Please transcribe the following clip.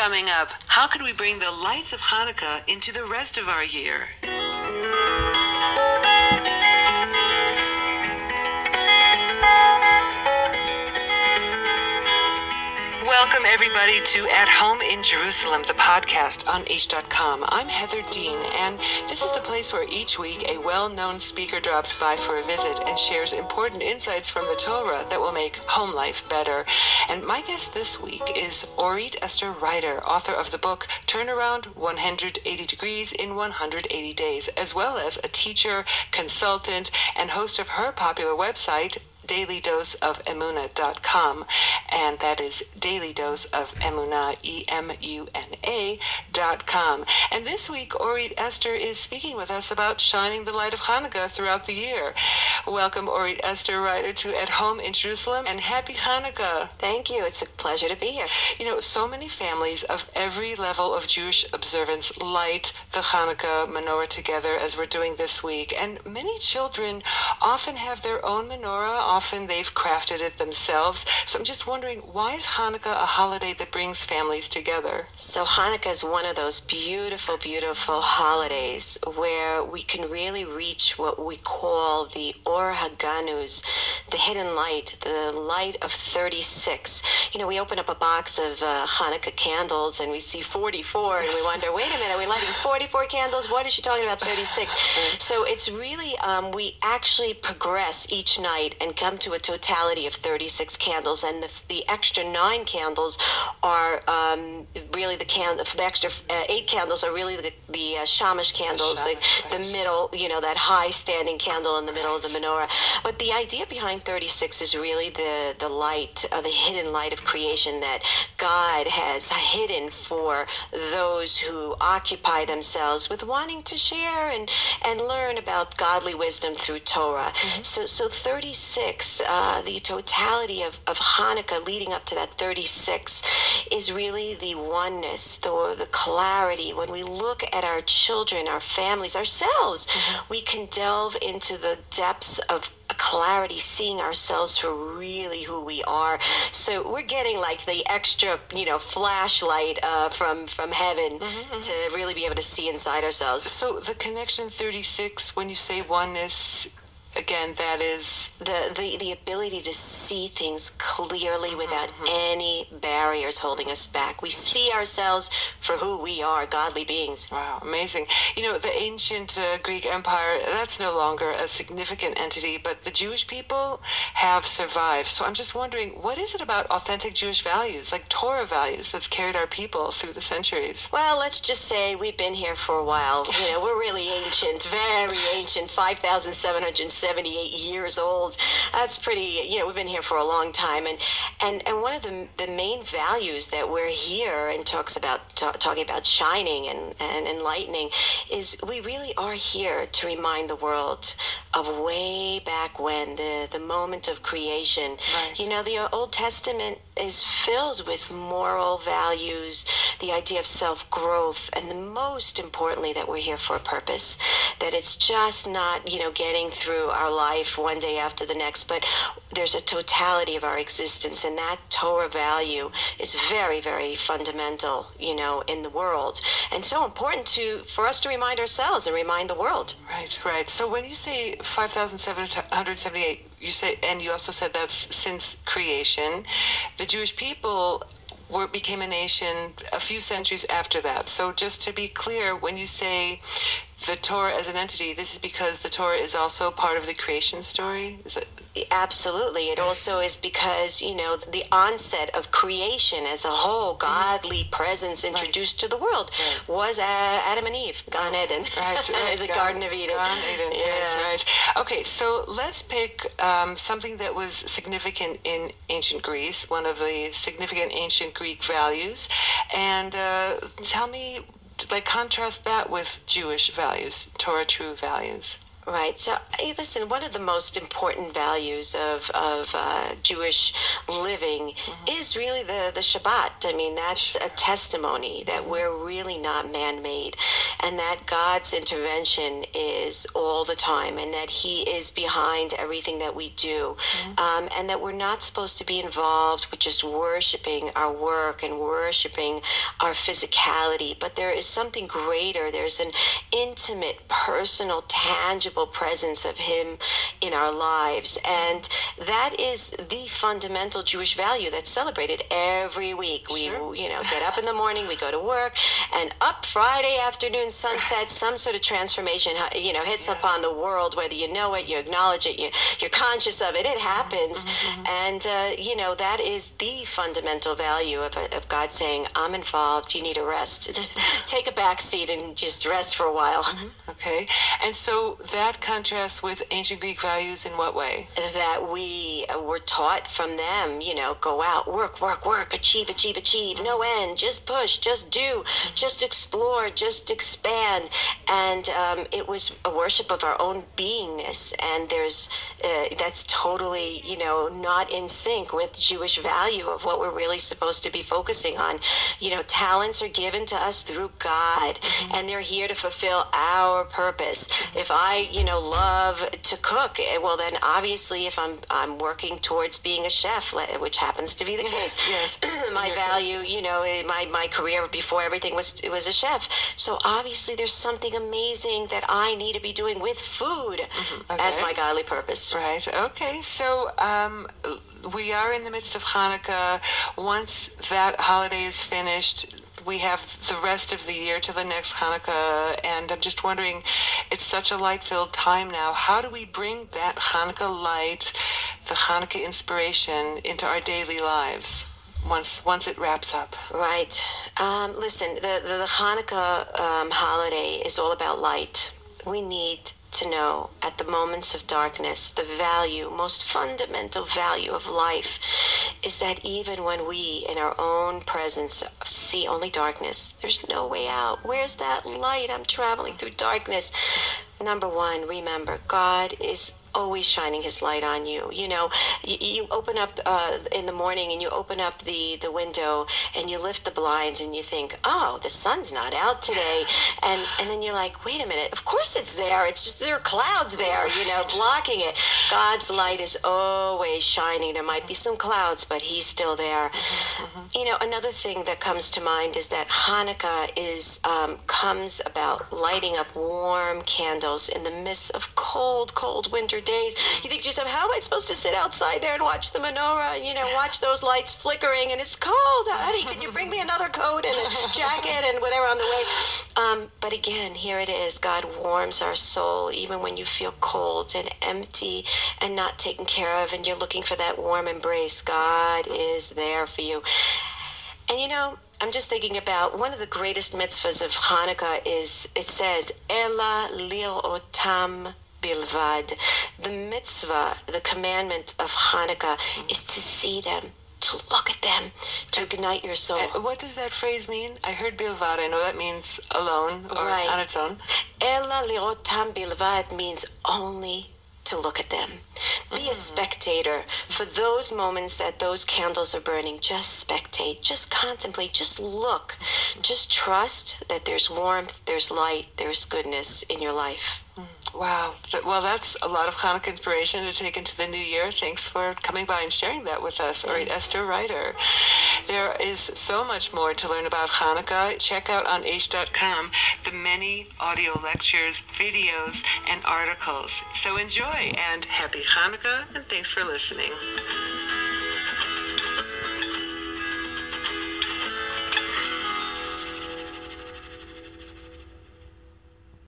Coming up, how can we bring the lights of Hanukkah into the rest of our year? Welcome, everybody, to At Home in Jerusalem, the podcast on H.com. I'm Heather Dean, and this is the place where each week a well-known speaker drops by for a visit and shares important insights from the Torah that will make home life better. And my guest this week is Orit Esther Ryder, author of the book Turnaround 180 Degrees in 180 Days, as well as a teacher, consultant, and host of her popular website, dailydoseofemunah.com, and that is dailydoseofemunah, EMUNA.com. And this week, Orit Esther is speaking with us about shining the light of Hanukkah throughout the year. Welcome, Orit Esther Ryder, to At Home in Jerusalem, and happy Hanukkah. Thank you. It's a pleasure to be here. You know, so many families of every level of Jewish observance light the Hanukkah menorah together as we're doing this week, and many children often have their own menorah. Often they've crafted it themselves. So I'm just wondering, why is Hanukkah a holiday that brings families together? So Hanukkah is one of those beautiful, beautiful holidays where we can really reach what we call the Or HaGanuz, the hidden light, the light of 36. You know, we open up a box of Hanukkah candles and we see 44 and we wonder, wait a minute, are we lighting 44 candles? What is she talking about 36? So it's really, we actually progress each night and come to a totality of 36 candles, and the extra 9 candles are really the extra 8 candles are really the shamash candles, the middle, you know, that high standing candle in the middle of the menorah. But the idea behind 36 is really the light, the hidden light of creation that God has hidden for those who occupy themselves with wanting to share and learn about godly wisdom through Torah. Mm-hmm. So 36, the totality of Hanukkah leading up to that 36 is really the oneness, the clarity. When we look at our children, our families, ourselves, mm-hmm. we can delve into the depths of clarity, seeing ourselves for really who we are. So we're getting like the extra, you know, flashlight from heaven, mm-hmm, to really be able to see inside ourselves. So the connection 36, when you say oneness, again, that is the ability to see things clearly without mm-hmm. any barriers holding us back. We see ourselves for who we are, godly beings. Wow, amazing. You know, the ancient Greek Empire, that's no longer a significant entity, but the Jewish people have survived. So I'm just wondering, what is it about authentic Jewish values, like Torah values, that's carried our people through the centuries? Well, let's just say we've been here for a while. You know, we're really ancient, very ancient, 5,778 years old. That's pretty, you know, we've been here for a long time. And one of the main values that we're here and talking about shining and enlightening is we really are here to remind the world of way back when, the moment of creation. Right. You know, the Old Testament is filled with moral values, the idea of self-growth, and the most importantly, that we're here for a purpose, that it's just not, you know, getting through our life one day after the next, but there's a totality of our existence, and that Torah value is very, very fundamental, you know, in the world, and so important for us to remind ourselves and remind the world. Right. So when you say 5,778, you say, and you also said that's since creation, the Jewish people became a nation a few centuries after that. So just to be clear, when you say the Torah as an entity, this is because the Torah is also part of the creation story? Is it? Absolutely. It also is because, you know, the onset of creation as a whole, godly presence introduced to the world was Adam and Eve, Gan Eden, the Garden of Eden. Gan Eden, yeah. Right. Okay, so let's pick something that was significant in ancient Greece, one of the significant ancient Greek values, and tell me, like, contrast that with Jewish values, Torah true values. Right. So, hey, listen, one of the most important values of Jewish living is really the Shabbat. I mean, that's a testimony that we're really not man-made, and that God's intervention is all the time, and that He is behind everything that we do, and that we're not supposed to be involved with just worshiping our work and worshiping our physicality, but there is something greater. There's an intimate, personal, tangible presence of Him in our lives, and that is the fundamental Jewish value that's celebrated every week. Sure. We get up in the morning, we go to work, and up Friday afternoon sunset, some sort of transformation hits upon the world, whether you know it, you acknowledge it, you're conscious of it, it happens. And that is the fundamental value of God saying, I'm involved, you need a rest. Take a back seat and just rest for a while. Okay. And so that contrasts with ancient Greek values in what way? That we were taught from them, go out, work, achieve, no end, just push, just do, just explore, just expand. And it was a worship of our own beingness. And that's totally, not in sync with Jewish value of what we're really supposed to be focusing on. Talents are given to us through God, and they're here to fulfill our purpose. If I, love to cook, well, then obviously if I'm working towards being a chef, which happens to be the case, yes, my value, my career before everything was a chef. So obviously there's something amazing that I need to be doing with food as my godly purpose. Right. Okay. So we are in the midst of Hanukkah. Once that holiday is finished, we have the rest of the year to the next Hanukkah, and I'm just wondering, it's such a light-filled time now. How do we bring that Hanukkah light, the Hanukkah inspiration, into our daily lives once it wraps up? Right. Listen, the Hanukkah holiday is all about light. We need to know at the moments of darkness, the most fundamental value of life is that even when we in our own presence see only darkness, there's no way out. Where's that light? I'm traveling through darkness. Number one, remember, God is always shining His light on you. You open up in the morning and you open up the window and you lift the blinds and you think, oh, the sun's not out today. And then you're like, wait a minute, of course it's there. It's just there are clouds there, blocking it. God's light is always shining. There might be some clouds, but He's still there. Another thing that comes to mind is that Hanukkah comes about lighting up warm candles in the midst of cold winter days. You think to yourself, how am I supposed to sit outside there and watch the menorah, watch those lights flickering, and it's cold. Honey, can you bring me another coat and a jacket and whatever on the way? But again, here it is. God warms our soul even when you feel cold and empty and not taken care of, and you're looking for that warm embrace. God is there for you. And I'm just thinking about one of the greatest mitzvahs of Hanukkah is, it says, Ela lir'otam bilvad. The mitzvah, the commandment of Hanukkah is to see them, to look at them, to ignite your soul. What does that phrase mean? I heard bilvad. I know that means alone or on its own. Ela lir'otam bilvad means only to look at them. Be a spectator. For those moments that those candles are burning, just spectate, just contemplate, just look. Just trust that there's warmth, there's light, there's goodness in your life. Wow. Well, that's a lot of Hanukkah inspiration to take into the new year. Thanks for coming by and sharing that with us, Orit Esther Ryder. There is so much more to learn about Hanukkah. Check out on H.com the many audio lectures, videos, and articles. So enjoy, and happy Hanukkah, and thanks for listening.